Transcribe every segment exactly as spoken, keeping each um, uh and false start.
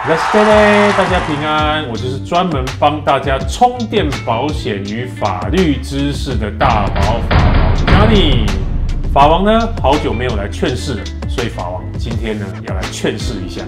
Let's get it， 大家平安，我就是专门帮大家充电保险与法律知识的大宝法王 Johnny。法王呢，好久没有来劝世了，所以法王今天呢要来劝世一下。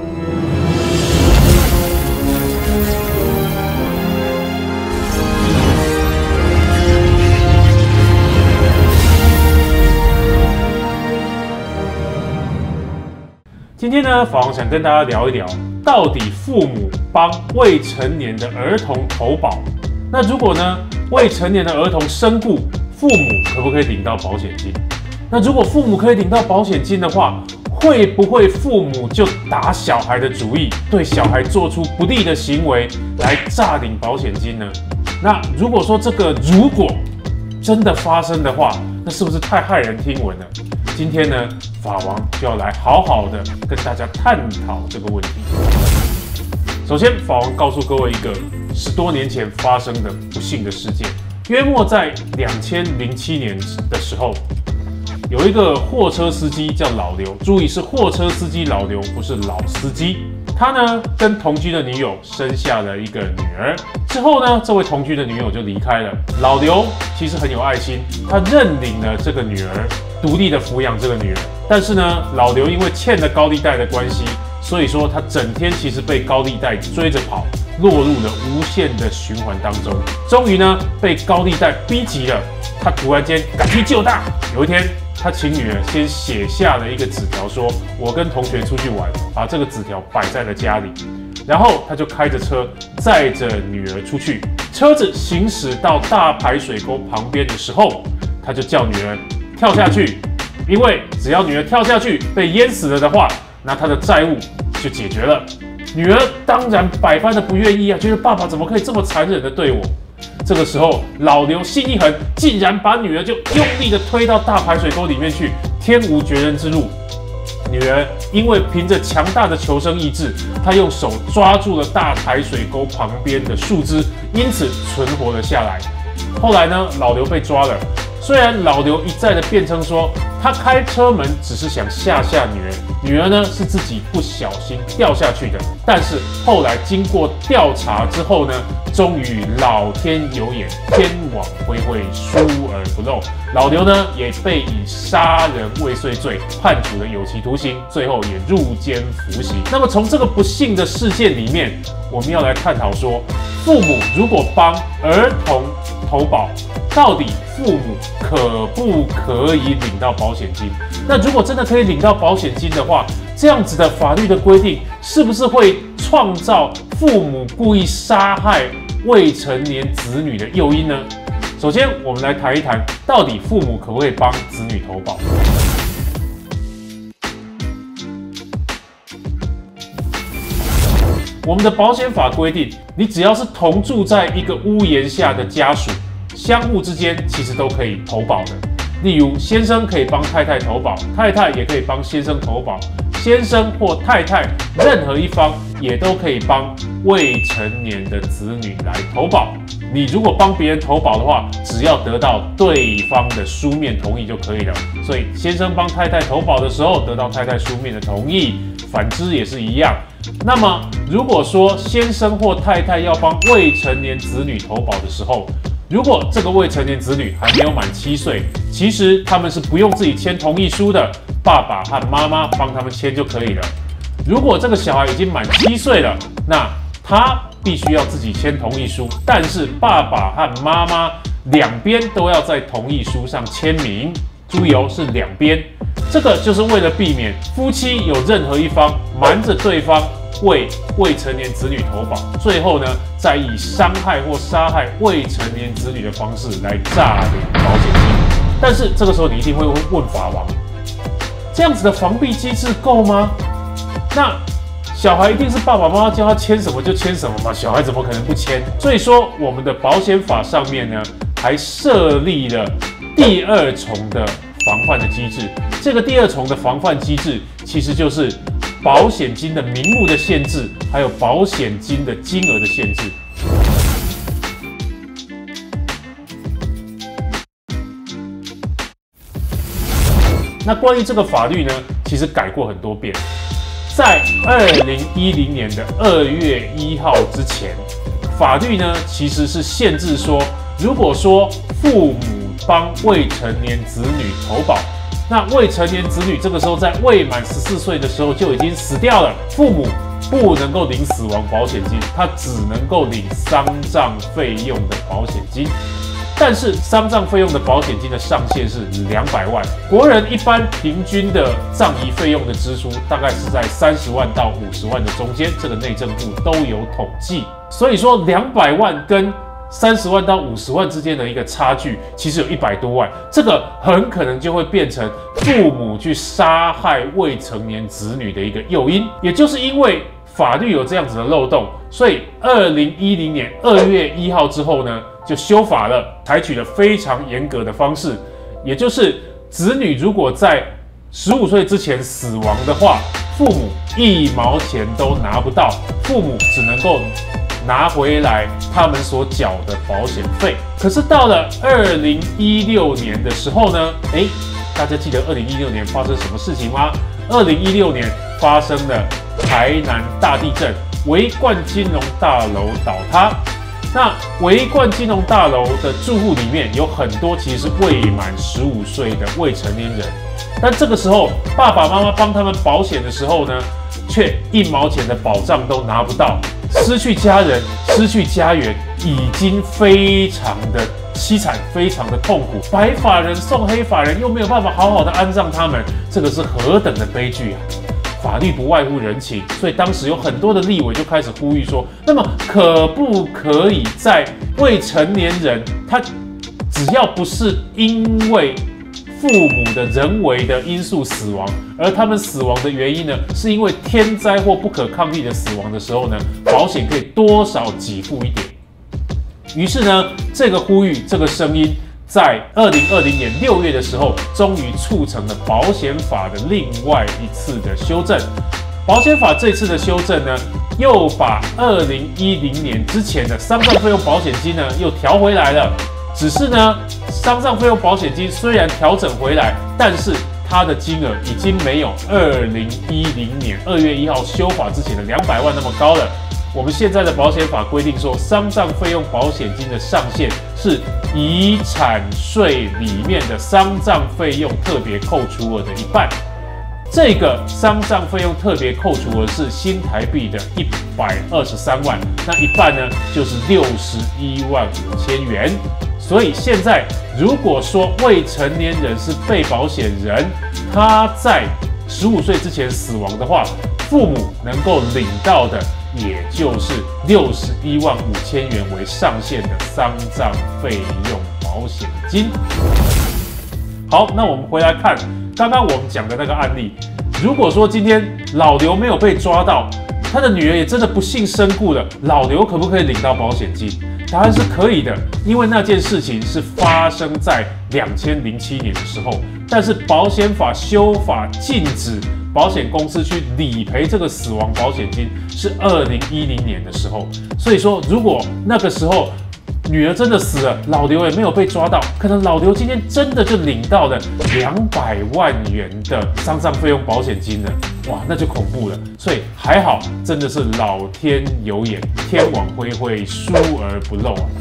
今天呢，法王想跟大家聊一聊，到底父母帮未成年的儿童投保，那如果呢未成年的儿童身故，父母可不可以领到保险金？那如果父母可以领到保险金的话，会不会父母就打小孩的主意，对小孩做出不利的行为来诈领保险金呢？那如果说这个如果真的发生的话，那是不是太骇人听闻了？今天呢，法王就要来好好的跟大家探讨这个问题。首先，法王告诉各位一个十多年前发生的不幸的事件。约莫在两千零七年的时候，有一个货车司机叫老刘，注意是货车司机老刘，不是老司机。他呢跟同居的女友生下了一个女儿，之后呢，这位同居的女友就离开了。老刘其实很有爱心，他认领了这个女儿，独立的抚养这个女儿。但是呢，老刘因为欠了高利贷的关系，所以说他整天其实被高利贷追着跑，落入了无限的循环当中。终于呢，被高利贷逼急了，他突然间感激救大。有一天，他请女儿先写下了一个纸条，说：“我跟同学出去玩，把这个纸条摆在了家里。”然后他就开着车载着女儿出去。车子行驶到大排水沟旁边的时候，他就叫女儿跳下去，因为只要女儿跳下去被淹死了的话，那他的债务就解决了。女儿当然百般的不愿意啊，觉得爸爸怎么可以这么残忍的对我？这个时候，老刘心一横，竟然把女儿就用力的推到大排水沟里面去，天无绝人之路。女儿因为凭着强大的求生意志，她用手抓住了大排水沟旁边的树枝，因此存活了下来。后来呢，老刘被抓了。虽然老刘一再的辩称说，他开车门只是想吓吓女儿，女儿呢是自己不小心掉下去的，但是后来经过调查之后呢，终于老天有眼，天网恢恢，疏而不漏。老刘呢也被以杀人未遂罪判处了有期徒刑，最后也入监服刑。那么从这个不幸的事件里面，我们要来探讨说，父母如果帮儿童投保，到底父母可不可以领到保险金？那如果真的可以领到保险金的话，这样子的法律的规定，是不是会创造父母故意杀害未成年子女的诱因呢？首先，我们来谈一谈，到底父母可不可以帮子女投保？我们的保险法规定，你只要是同住在一个屋檐下的家属，相互之间其实都可以投保的。例如，先生可以帮太太投保，太太也可以帮先生投保，先生或太太任何一方也都可以帮未成年的子女来投保。你如果帮别人投保的话，只要得到对方的书面同意就可以了。所以，先生帮太太投保的时候，得到太太书面的同意，反之也是一样。那么，如果说先生或太太要帮未成年子女投保的时候，如果这个未成年子女还没有满七岁，其实他们是不用自己签同意书的，爸爸和妈妈帮他们签就可以了。如果这个小孩已经满七岁了，那他必须要自己签同意书，但是爸爸和妈妈两边都要在同意书上签名。注意哦，是两边。这个就是为了避免夫妻有任何一方瞒着对方为未成年子女投保，最后呢，再以伤害或杀害未成年子女的方式来诈领保险金。但是这个时候你一定会问法王，这样子的防避机制够吗？那小孩一定是爸爸妈妈叫他签什么就签什么吗？小孩怎么可能不签？所以说，我们的保险法上面呢，还设立了第二重的防范的机制。这个第二重的防范机制，其实就是保险金的名目的限制，还有保险金的金额的限制。那关于这个法律呢，其实改过很多遍。 在二零一零年的二月一号之前，法律呢其实是限制说，如果说父母帮未成年子女投保，那未成年子女这个时候在未满十四岁的时候就已经死掉了，父母不能够领死亡保险金，他只能够领丧葬费用的保险金。但是丧葬费用的保险金的上限是两百万，国人一般平均的葬仪费用的支出大概是在三十万到五十万的中间，这个内政部都有统计。所以说两百万跟三十万到五十万之间的一个差距，其实有一百多万，这个很可能就会变成父母去杀害未成年子女的一个诱因。也就是因为法律有这样子的漏洞，所以二零一零年二月一号之后呢，就修法了，采取了非常严格的方式，也就是子女如果在十五岁之前死亡的话，父母一毛钱都拿不到，父母只能够拿回来他们所缴的保险费。可是到了二零一六年的时候呢，诶，大家记得二零一六年发生什么事情吗？二零一六年发生了台南大地震，维冠金融大楼倒塌。那维冠金融大楼的住户里面有很多其实是未满十五岁的未成年人，但这个时候爸爸妈妈帮他们保险的时候呢，却一毛钱的保障都拿不到，失去家人，失去家园，已经非常的凄惨，非常的痛苦。白发人送黑发人，又没有办法好好的安葬他们，这个是何等的悲剧啊！法律不外乎人情，所以当时有很多的立委就开始呼吁说，那么可不可以在未成年人他只要不是因为父母的人为的因素死亡，而他们死亡的原因呢，是因为天灾或不可抗力的死亡的时候呢，保险可以多少给付一点。于是呢，这个呼吁，这个声音，在二零二零年六月的时候，终于促成了保险法的另外一次的修正。保险法这次的修正呢，又把二零一零年之前的丧葬费用保险金呢，又调回来了。只是呢，丧葬费用保险金虽然调整回来，但是它的金额已经没有二零一零年二月一号修法之前的两百万那么高了。我们现在的保险法规定说，丧葬费用保险金的上限是遗产税里面的丧葬费用特别扣除额的一半。这个丧葬费用特别扣除额是新台币的一百二十三万，那一半呢就是六十一万五千元。所以现在如果说未成年人是被保险人，他在十五岁之前死亡的话，父母能够领到的也就是六十一万五千元为上限的丧葬费用保险金。好，那我们回来看刚刚我们讲的那个案例，如果说今天老刘没有被抓到，他的女儿也真的不幸身故了，老刘可不可以领到保险金？答案是可以的，因为那件事情是发生在两千零七年的时候，但是保险法修法禁止保险公司去理赔这个死亡保险金是二零一零年的时候，所以说如果那个时候女儿真的死了，老刘也没有被抓到，可能老刘今天真的就领到了两百万元的丧葬费用保险金了，哇，那就恐怖了。所以还好，真的是老天有眼，天网恢恢，疏而不漏啊。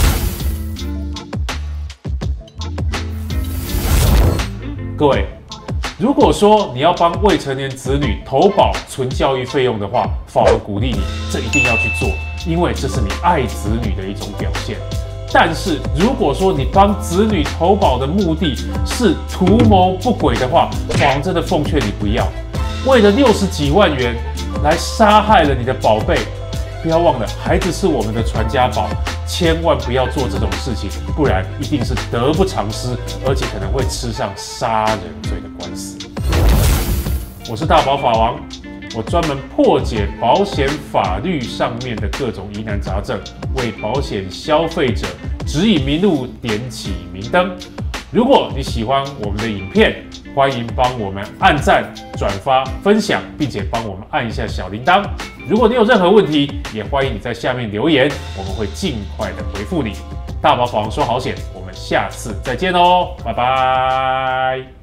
各位，如果说你要帮未成年子女投保存教育费用的话，法律鼓励你这一定要去做，因为这是你爱子女的一种表现。但是如果说你帮子女投保的目的是图谋不轨的话，法王真的奉劝你不要，为了六十几万元来杀害了你的宝贝。不要忘了，孩子是我们的传家宝，千万不要做这种事情，不然一定是得不偿失，而且可能会吃上杀人罪的官司。我是大宝法王，我专门破解保险法律上面的各种疑难杂症，为保险消费者指引迷路，点起明灯。如果你喜欢我们的影片，欢迎帮我们按赞、转发、分享，并且帮我们按一下小铃铛。如果你有任何问题，也欢迎你在下面留言，我们会尽快的回复你。大宝法王说好险，我们下次再见哦，拜拜。